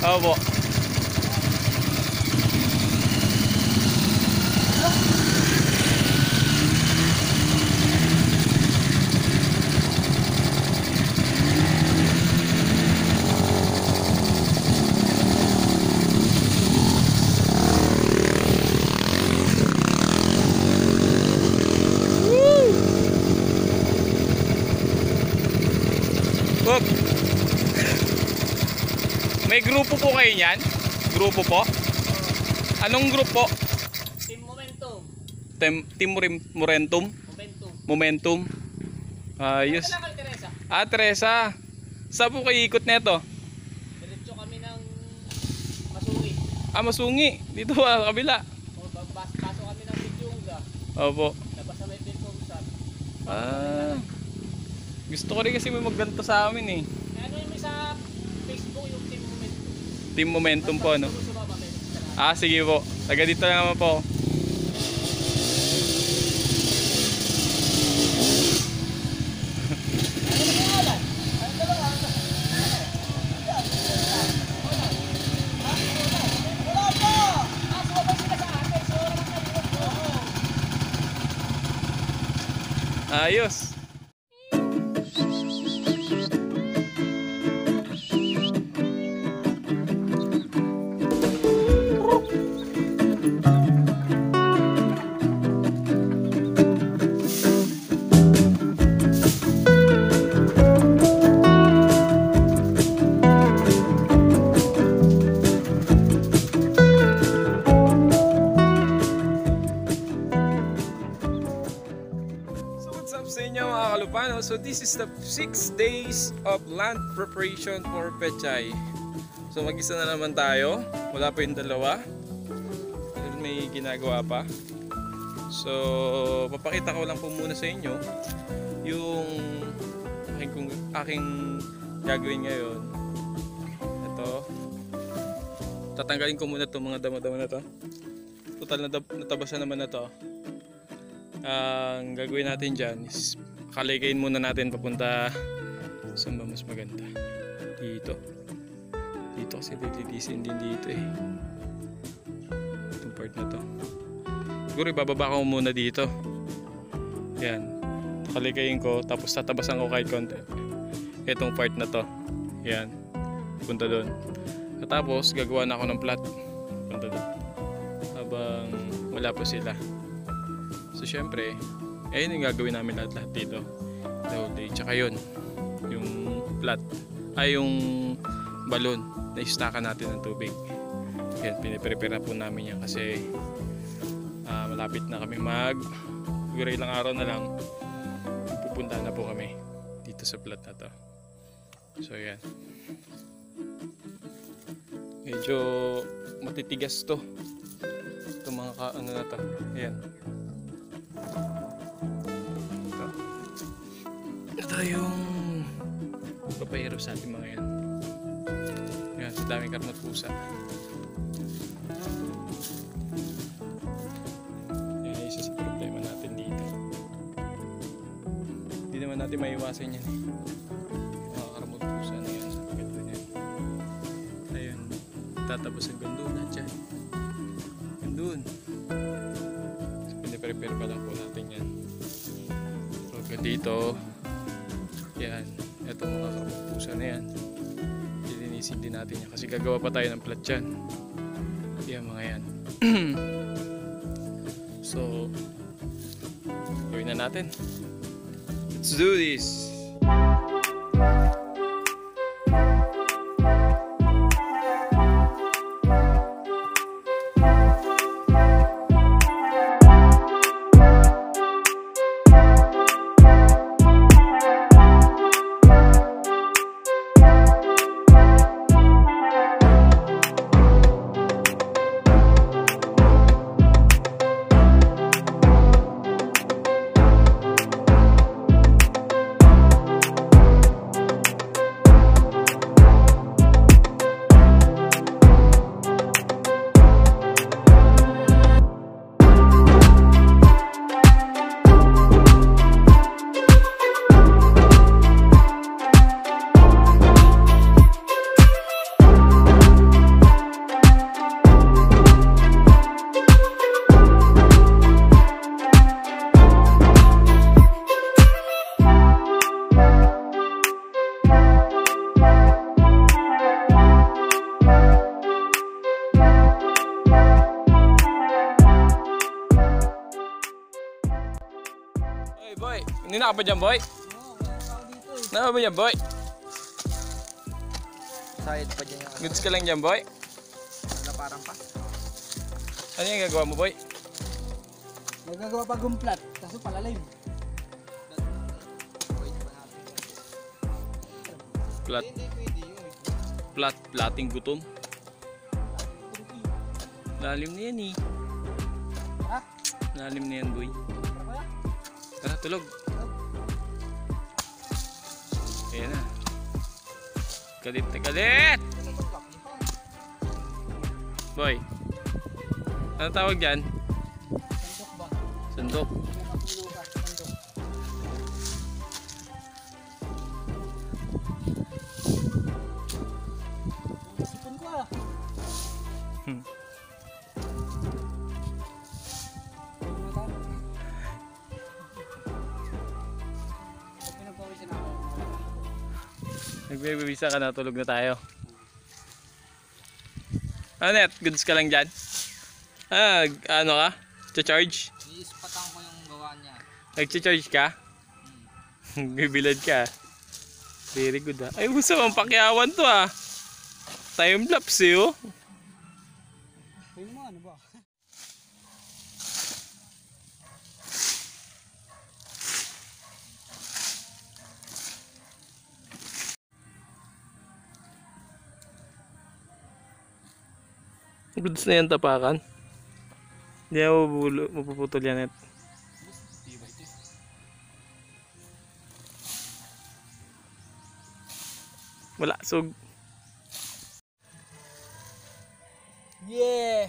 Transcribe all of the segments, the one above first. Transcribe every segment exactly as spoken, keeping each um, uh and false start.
Opo. Whoop. May grupo po kayo niyan? Grupo po? Anong grupo? Team Momentum. Team, team Momentum? Momentum. Momentum. Ayos. Ito lang, Teresa. Ah, Teresa. Saan po kayo ikot neto? Diretso kami ng Masungi. Ah, Masungi. Dito ah, kabila. O, pasok kami ng Bidyunga. Opo. Labas na may Bidyunga. Ah. Gusto ko rin kasi may magganto sa amin eh. Ano yung may sa Facebook yung Team Momentum? Team Momentum po, no? Ah, sige po. Taga dito lang naman po. Ayos. Sa inyo mga kalupano, so this is the six days of land preparation for Pechay. So mag-isa na naman tayo, wala pa yung dalawa, may ginagawa pa. So papakita ko lang po muna sa inyo yung aking, aking gagawin ngayon. Ito, tatanggalin ko muna itong mga damo-damo na to. Total na natabasan naman na to. Ang uh, gagawin natin dyan is kalikayin muna natin papunta saan ba mas maganda. Dito dito kasi lilitisin din dito eh, itong part na to. Siguro ibababa ko muna dito, yan, kalikayin ko tapos tatabasan ko kahit konti itong part na to, yan, punta doon. At tapos gagawa na ako ng plot punta doon habang wala pa sila. So syempre, ayun yung gagawin namin lahat-lahat dito the whole day. Tsaka yun, yung plat, ay yung balon na istaka natin ng tubig. Yan, piniprepare na po namin yan kasi uh, malapit na kami mag siguro ilang araw na lang pupunta na po kami dito sa plat na to. So yan, medyo matitigas to itong mga ka, ano na to. Yan, ito yung papayero sa ating mga yan. Yan, sa daming karmat pusa. Yan, isa sa problema natin dito. Hindi naman natin maiwasan yan eh. Mga karmat pusa na yan. Ganda yan. Ayun, tatabas ang gandun na dyan. Gandun. So, piniprepare pa lang po natin yan. So, dito, yan, itong mga karpusa na yan, lilinisin din natin yan kasi gagawa pa tayo ng plat dyan. Yan mga yan. So gawin na natin. Let's do this. ka pa dyan, boy? Oo, wala ako dito eh. Nama ba dyan, boy? Side pa dyan yung Goods ka lang dyan, boy? ano parang pa. Ano yung gagawa mo, boy? Nagagawa pa gumplat, kaso palalim. Plat. Plat. Plating gutom. Lalim na yan eh. Ha? Lalim na yan, boy. Tara, tulog. Ayan na. Galit na galit! Boy. Ano tawag dyan? Sandok ba? Sandok. Nakapilo ka, sandok. Sipon ko ah. Hmm. Nagbibisa ka na, tulog na tayo. Anet, goods ka lang dyan? Ah, ano ka? Cha-charge? Iispatan ko yung gawa niya. Nag-charge ka? Hmm. Bibilad ka. Very good ah. Ay, gusto mong pakyawan to ah. Time lapse eh oh. Pwede mo ano ba? Goods na yan tapakan. Hindi ako mabubulo- mapuputol yan eh. Wala, sug. Yeah!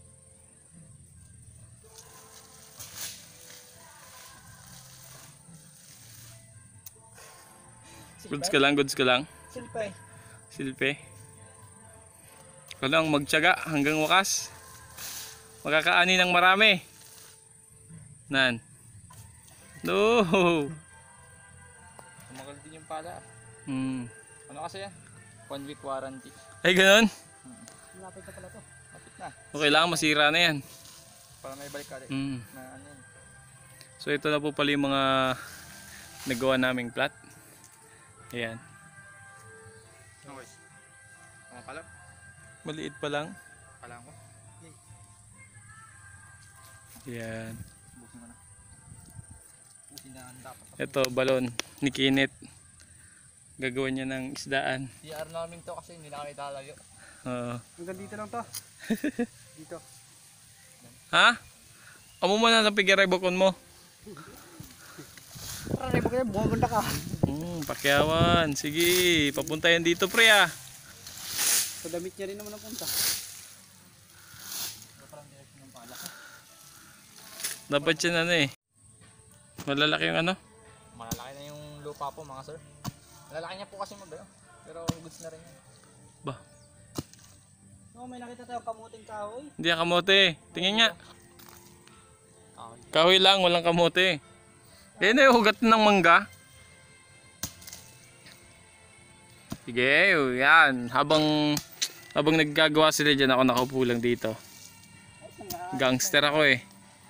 Goods ka lang, goods ka lang. Silpay. Silpe. Ikaw lang magtiyaga hanggang wakas. Makakaani ng marami. Nan. No. Tumagal din yung pala. Hmm. Ano kasi yan? One week warranty. Ay, ganun. Lapit na pala to. Lapit na. Okay lang, masira na yan. Para may balik ka rin. Hmm. Na ano yan. So ito na po pala yung mga nagawa naming plat. Ayan. Okay. Mga pala. Maliit pa lang. Pala ko. Ayan. Bukin mo na. Bukin na ang dapat. Ito, balon ni Kinit. Gagawin niya ng isdaan. C R namin to kasi hindi na kami talayo. Oo. Hanggang dito lang to. Dito. Ha? Amo mo na sa pigiray bukon mo. Para rin mo buong ganda ka. Hmm, pakyawan. Sige, papunta yan dito pre ah. So damit niya rin naman ang punta. Parang direksyon ng pala. Dapat yan ano eh. Malalaki yung ano. Malalaki na yung lupa po mga sir. Malalaki niya po kasi magbayo. Pero goods na rin yan. Ba? No, may nakita tayong kamuting kahoy. Hindi yan kamote. Tingin nga. Kahoy. Kahoy lang, walang kamote. Yan na yung hugat ng mangga. Sige, yan. Habang habang naggagawa sila dyan, ako nakaupo lang dito. Gangster ako eh.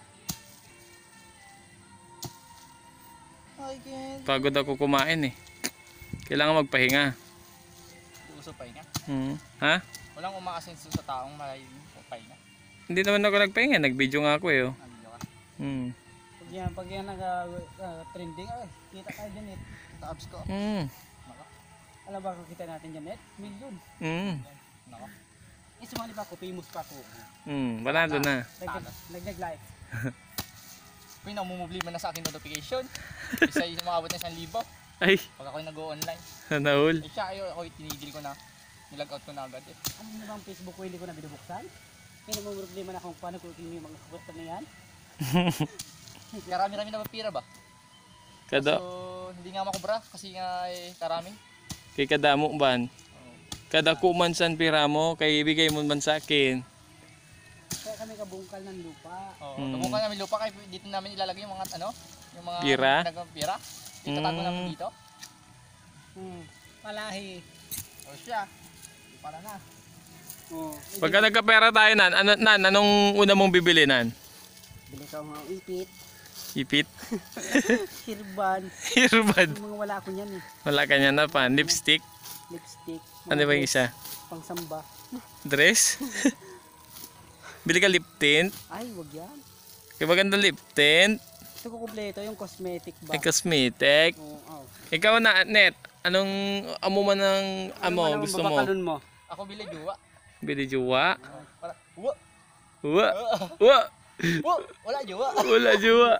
Pagod ako kumain eh. Kailangan magpahinga. Gusto pahinga? Hmm. Ha? Walang umaasenso sa taong malayo pahinga. Hindi naman ako nagpahinga. Nag-video nga ako eh. Oh. Ano ka? Hmm. Pag yan, pag yan nag-trending, ay, kita tayo dyan eh. Sa abs ko. Hmm. Naka. Alam ba kung kita natin dyan eh? Million. Hmm. Naka. Eh, sumali pa ako, famous pa ako. Hmm. Banado na. Nag-like. Kung namumублima na sa akin notification, isa yung umabot na isang libo. Ay. Pag ako'y nag-o-online. Naul. Eh siya, ayo, ako'y tinigil ko na. Nilag out ko na agad eh. Ano na bang Facebook ko hindi ko na binubuksan? Kaya naman problema na kung paano ko yung mga kakwesta na yan. Karami-rami na ba pira ba? Kada. So, hindi nga makubra kasi nga eh, karami. Kay kadamo ban. Kada kuman san pira mo, kay ibigay mo man sa akin. Kaya kami kabungkal ng lupa. Oo, Hmm. kabungkal namin lupa kaya dito namin ilalagay yung mga ano, yung mga Pira? pira. Dito tago Hmm. namin dito. Hmm. Palahi. O siya. Para na. Oh. Pagka nagkapera tayo nan, ano, nan, anong una mong bibili nan? Bili ka mga ipit. Ipit. Sirban. Earbud. Yung mga wala ko niyan eh. Wala ka niya na pa. Lipstick. Lipstick. Ano ba yung isa? Pangsamba. Dress. Bili ka lip tint. Ay, wag yan. Kaya maganda lip tint. Ito ko kumpleto, yung cosmetic ba? Ay, cosmetic. Oo, oh. Ikaw na, Net. Anong amo man ng amo Ano gusto mo? babakalon mo? Ako bili juwa. Bili juwa. Para, uwa. Uwa. Uwa. Uwa, wala juwa. Wala juwa.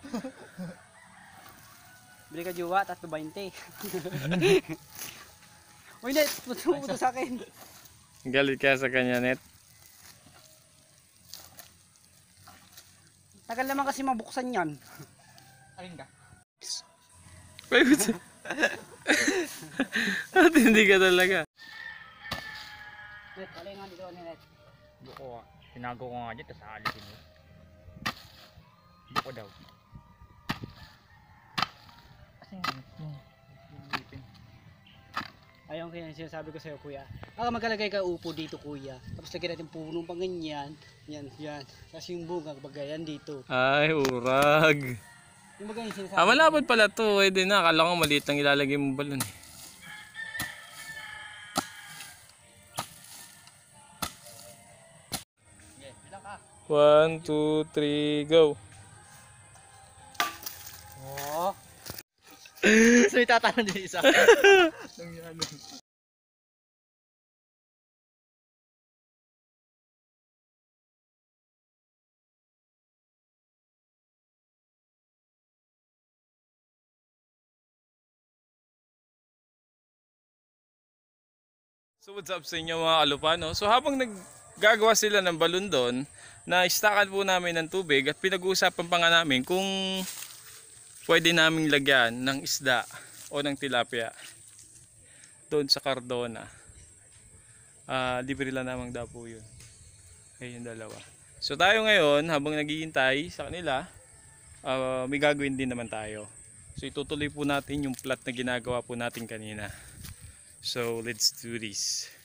Bili ka juwa, tatlo bainte. Uy, Net, puto puto sa akin. Galit ka sa kanya, Net. Tagal naman kasi mabuksan yan. Alin ka? At hindi ka talaga. Net, alay nga dito, Net. Buko ah. Tinago ko nga dyan, tapos aalisin mo. Buko daw. Kasi yung ipin. Ayun kaya sinasabi ko sa'yo, kuya. Baka magkalagay ka upo dito, kuya. Tapos lagyan natin punong pang ganyan. Yan, yan. Tapos yung bunga, bagayan dito. Ay, urag. Yung baga yung sinasabi. Ah, malapad pala to. Pwede na. Akala ko maliit lang ilalagay mo balon eh. Sige, bilang ka. One, two, three, go. Oh. So itatanong din isa. So what's up sa inyo mga kalupano? So habang naggagawa sila ng balon doon, na-stackan po namin ng tubig at pinag-uusapan pa nga namin kung pwede naming lagyan ng isda o ng tilapia doon sa Cardona. Uh, libre lang namang daw po yun. Ayun yung dalawa. So tayo ngayon habang naghihintay sa kanila, uh, may gagawin din naman tayo. So itutuloy po natin yung plot na ginagawa po natin kanina. So let's do this.